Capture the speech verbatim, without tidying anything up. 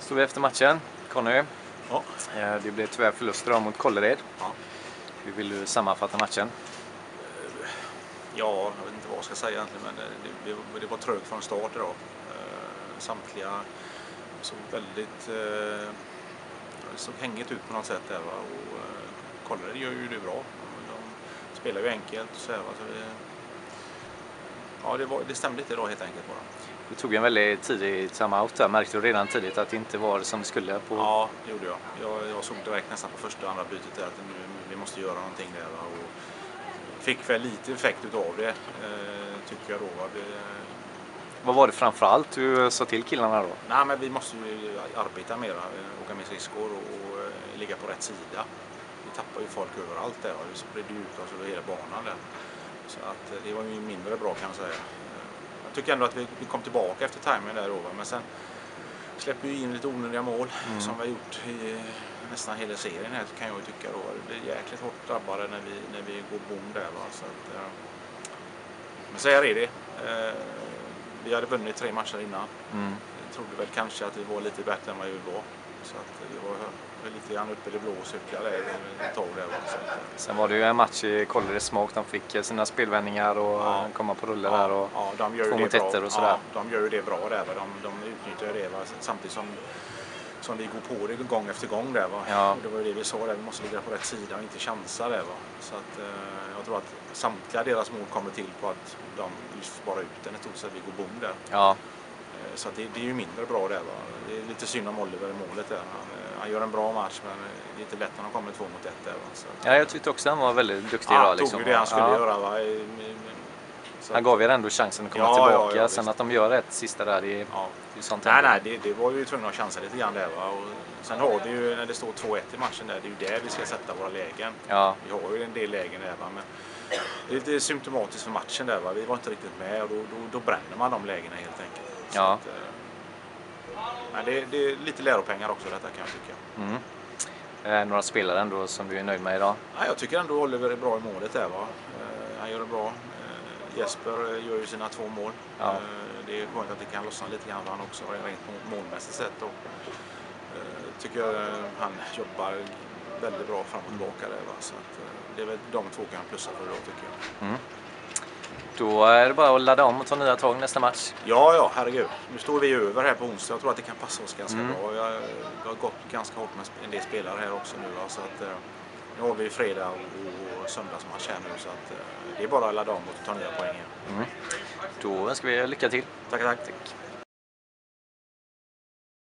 Står vi efter matchen, Conny. Ja. Det blev tyvärr förluster mot Kållered. Ja. Hur vill du sammanfatta matchen? Ja, jag vet inte vad jag ska säga egentligen, men det, det, det var trögt från start idag. Samtliga såg väldigt eh, såg hängigt ut på något sätt där, va? Och eh, Kållered gör ju det bra. De spelar ju enkelt och så här, va? Så det, ja, det, var, det stämde inte idag helt enkelt bara. Du tog en väldigt tidig timeout där. Märkte du redan tidigt att det inte var som det skulle? På... Ja, det gjorde jag. jag. Jag såg direkt nästan på första och andra bytet där att nu, vi måste göra någonting där. Va? Och fick väl lite effekt utav det, eh, tycker jag då. Va? Det, Vad var det framförallt du sa till killarna då? Nej, men vi måste ju arbeta mer, åka med skridskor och, och, och ligga på rätt sida. Vi tappar ju folk överallt där och vi spridde ut oss över hela banan där. Så att det var ju mindre bra, kan jag säga. Jag tycker ändå att vi, vi kom tillbaka efter timingen där då, men sen släpper vi in lite onödiga mål mm. som vi har gjort i nästan hela serien här, kan jag ju tycka då. Det blir jäkligt hårt drabbade när vi, när vi går bom där, va? Så att, ja. Men så här är det. Vi hade vunnit tre matcher innan. Mm. Jag trodde väl kanske att vi var lite bättre än vad vi var. Så att vi var lite grann uppe i det blå och cyklade ett tag där. Så att, sen var det ju en match i Kållereds smak. De fick sina spelvändningar och ja. komma på rulle ja. där och ja, de gör två mot ettor och sådär. Ja, de gör ju det bra där. Va? De, de utnyttjar det, va? Samtidigt som, som vi går på det gång efter gång där. Va? Ja. Och det var ju det vi sa där. Vi måste ligga på rätt sida och inte chansa där. Va? Så att, eh, jag tror att samtliga deras mål kommer till på att de just bara ut den ett så att vi går bom där. Ja. Så att det, det är ju mindre bra där, va? Det är lite synd om Oliver i målet där. Han, han gör en bra match, men det är inte lätt när han kommer två mot ett där, va? Så att, ja, jag tyckte också han var väldigt duktig ja, idag. Han liksom. tog det han skulle ja. göra, va? Så han gav er ändå chansen att komma ja, tillbaka. Ja, ja, sen att de gör ett sista där, det är, ja. det är sånt. Nej, nej, det, det var ju tvungna att chansa lite grann där, va? Och sen har vi ju, när det står två ett i matchen där, det är ju där vi ska sätta våra lägen. Ja. Vi har ju en del lägen där, va? Men det är lite symptomatiskt för matchen där, va? Vi var inte riktigt med och då, då, då bränner man de lägena helt enkelt. Så ja. Att, men det, det är lite läropengar också detta, kan jag tycka. Mm. Eh, några spelare ändå som du är nöjd med idag? Ja, jag tycker ändå Oliver är bra i målet där, va? Eh, han gör det bra. Eh, Jesper gör ju sina två mål. Ja. Eh, det är skönt att det kan lossna lite grann han också, rent målmässigt sett. Och, eh, tycker jag han jobbar väldigt bra fram och tillbaka där, va? Så att, eh, det är väl de två kan plussa för idag, tycker jag. Mm. Då är det bara att ladda om och ta nya tag nästa match. Ja, ja, herregud. Nu står vi över här på onsdag. Jag tror att det kan passa oss ganska mm. bra. Jag, jag har gått ganska hårt med en del spelare här också nu. Så att, nu har vi fredag och söndagsmatch här nu. Så att, det är bara att ladda om och ta nya poäng. Mm. Då önskar vi lycka till. Tack, tack. tack.